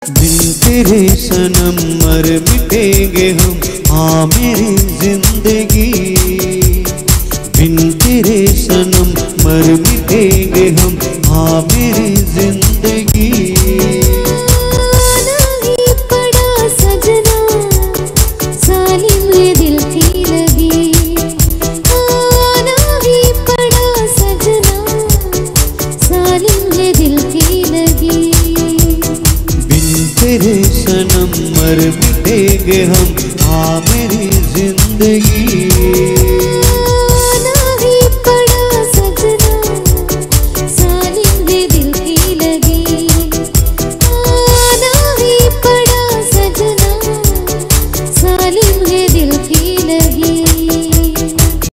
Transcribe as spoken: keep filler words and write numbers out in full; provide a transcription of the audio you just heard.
बिन तेरे सनम मर मिटेंगे हम, हाँ मेरी जिंदगी। बिन तेरे सनम मर मिटेंगे हम, हाँ मेरी जिंदगी। आना ही पड़ा सजना, सालिम दिल की लगी। आना ही पड़ा सजना, सालिम दिल की लगी। बिन तेरे सनम मर मिटेंगे हम, हाँ मेरी